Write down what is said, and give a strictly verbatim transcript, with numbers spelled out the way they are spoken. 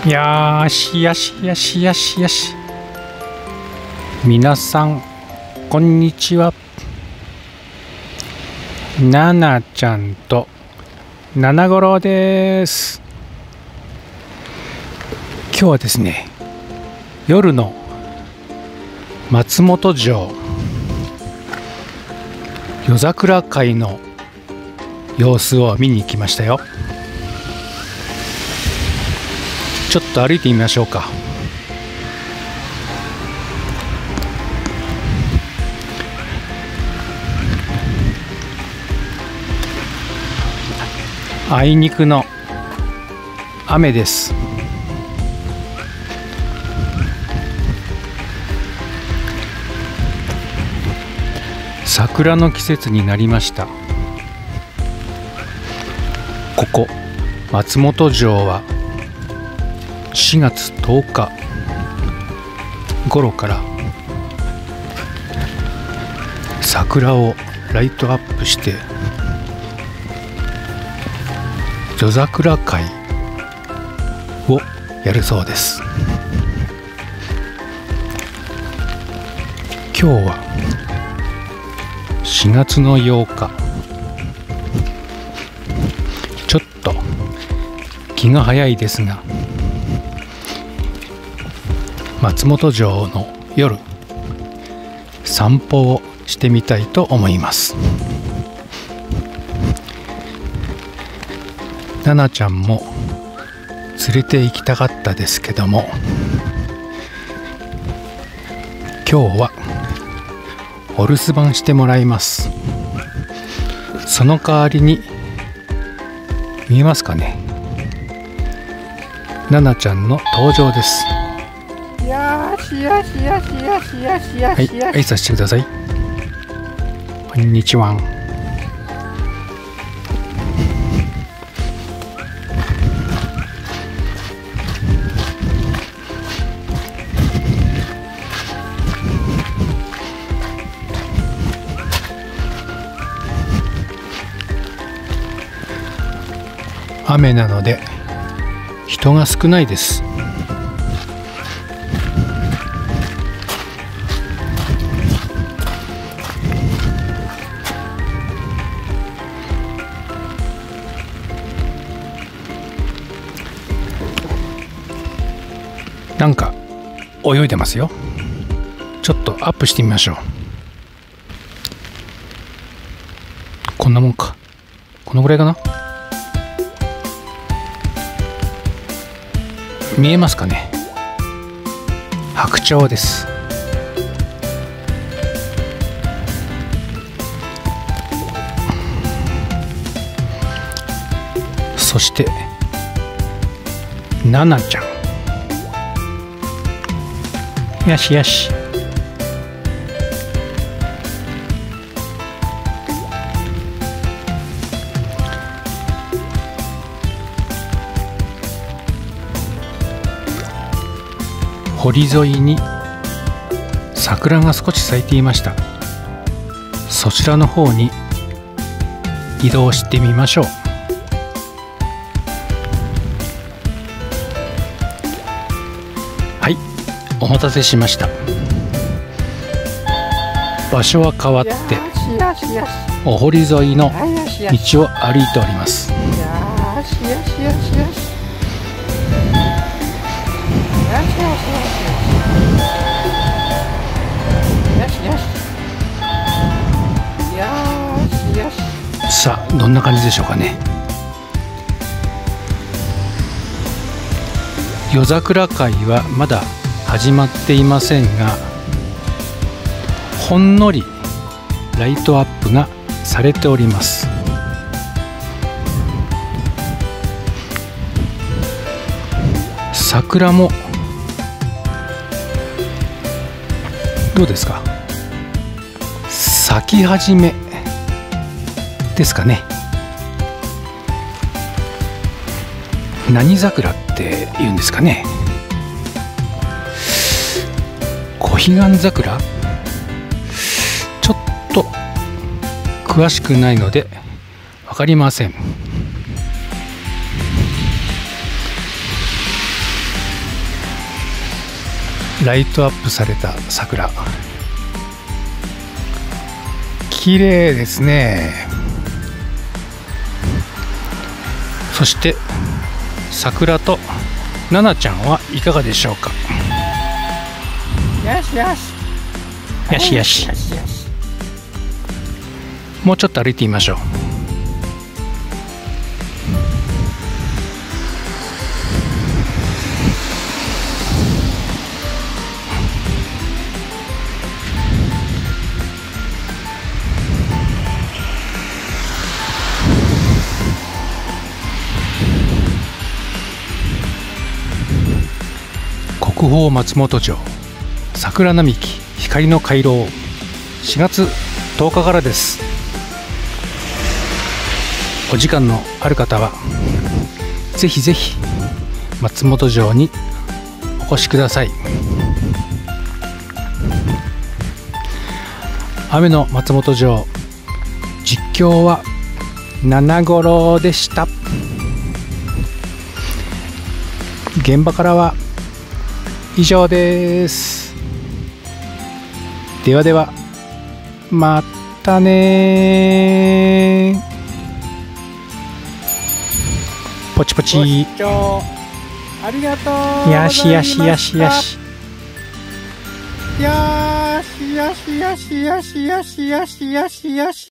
やーしやしやしやしやし。皆さんこんにちは。ななちゃんとななごろです。今日はですね、夜の松本城夜桜会の様子を見に行きましたよ。ちょっと歩いてみましょうか。あいにくの雨です。桜の季節になりました。ここ松本城はしがつとおか頃から桜をライトアップして夜桜会をやるそうです。今日はしがつのようか。ちょっと気が早いですが、松本城の夜散歩をしてみたいと思います。ななちゃんも連れて行きたかったですけども、今日はお留守番してもらいます。その代わりに見えますかね、ななちゃんの登場です。 よしよしよしよしよしよし。 はい、挨拶してください。こんにちは。雨なので人が少ないです。なんか泳いでますよ。ちょっとアップしてみましょう。こんなもんか。このぐらいかな。見えますかね。白鳥です。そしてななちゃん。よしよし。堀沿いに桜が少し咲いていました。そちらの方に移動してみましょう。はい、お待たせしました。場所は変わってお堀沿いの道を歩いております。 よしよしよしよし。よしよしよしよし。よしよし。 さあ、どんな感じでしょうかね。夜桜会はまだ始まっていませんが、ほんのりライトアップがされております。桜もどうですか。咲き始めですかね。何桜って言うんですかね。小彼岸桜、ちょっと詳しくないので分かりません。 ライトアップされた桜、綺麗ですね。そして桜とナナちゃんはいかがでしょうか。 よしよしよしよし、 よしよし。 もうちょっと歩いてみましょう。国宝松本城桜並木光の回廊、しがつとおかからです。お時間のある方はぜひぜひ松本城にお越しください。雨の松本城、実況は七五郎でした。現場からは以上です。ではでは、またね。ポチポチ。 ご視聴ありがとうございました。 よしよしよしよし。 よしよしよしよしよしよしよしよし。